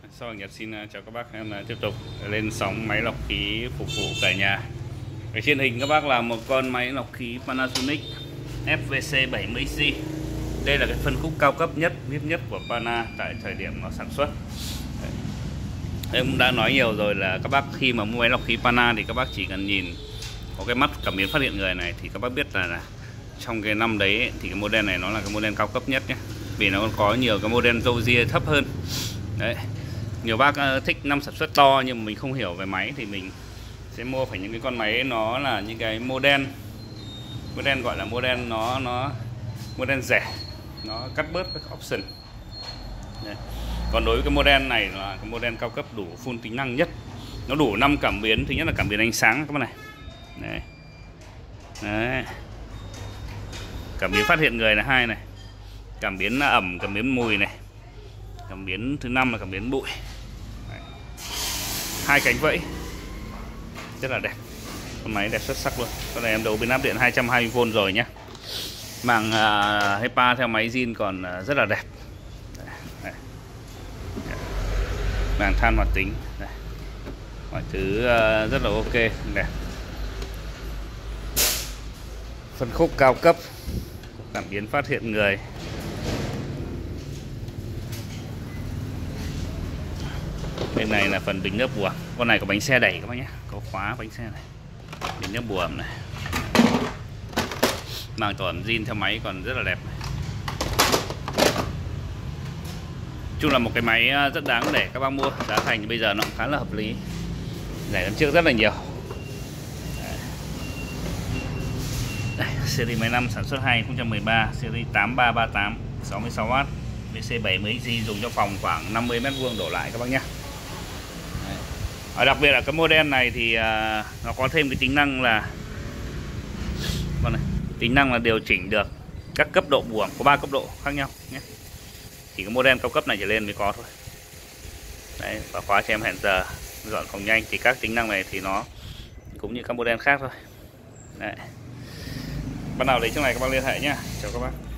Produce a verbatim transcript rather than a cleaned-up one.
Sau Nhật xin chào các bác, em tiếp tục lên sóng máy lọc khí phục vụ cả nhà. Ở trên hình các bác là một con máy lọc khí Panasonic F V C bảy mươi C. Đây là cái phân khúc cao cấp nhất, VIP nhất của Pana tại thời điểm nó sản xuất. Đấy. Em cũng đã nói nhiều rồi là các bác khi mà mua máy lọc khí Pana thì các bác chỉ cần nhìn có cái mắt cảm biến phát hiện người này thì các bác biết là, là trong cái năm đấy thì cái model này nó là cái model cao cấp nhất nhé. Vì nó có nhiều cái model râu ria thấp hơn. Đấy. Nhiều bác thích năm sản xuất to nhưng mà mình không hiểu về máy thì mình sẽ mua phải những cái con máy nó là những cái model model gọi là model nó nó model rẻ, nó cắt bớt các option. Đấy. Còn đối với cái model này là cái model cao cấp đủ full tính năng nhất, nó đủ năm cảm biến. Thứ nhất là cảm biến ánh sáng các bạn này. Đấy. Đấy. Cảm biến phát hiện người là hai này, cảm biến ẩm, cảm biến mùi này, cảm biến thứ năm là cảm biến bụi. Đấy. Hai cánh vẫy rất là đẹp, con máy đẹp xuất sắc luôn. Con này em đấu biến áp điện hai trăm hai mươi vôn rồi nhé. Màng uh, HEPA theo máy zin còn uh, rất là đẹp. Đấy. Đấy. Màng than hoạt tính. Đấy. Mọi thứ uh, rất là ok, đẹp. Phân khúc cao cấp, cảm biến phát hiện người. Bên này là phần bình nước buồng. Con này có bánh xe đẩy các bác nhé, có khóa bánh xe này, bình nước buồng này. Màng tổ ẩm zin theo máy còn rất là đẹp này. Chung là một cái máy rất đáng để các bác mua. Giá thành bây giờ nó cũng khá là hợp lý, rẻ hơn trước rất là nhiều. Đây, series máy năm sản xuất hai không một ba, series tám ba ba tám, sáu mươi sáu oát, V C bảy mươi C, dùng cho phòng khoảng năm mươi mét vuông đổ lại các bác nhé. Ở đặc biệt là cái model này thì uh, nó có thêm cái tính năng là con này, tính năng là điều chỉnh được các cấp độ buồng, có ba cấp độ khác nhau nhé. Chỉ cái model cao cấp này trở lên mới có thôi. Đấy, và khóa cho em hẹn giờ, dọn phòng nhanh, thì các tính năng này thì nó cũng như các model khác thôi. Đấy. Bắt nào lấy trong này các bác liên hệ nhé. Chào các bác.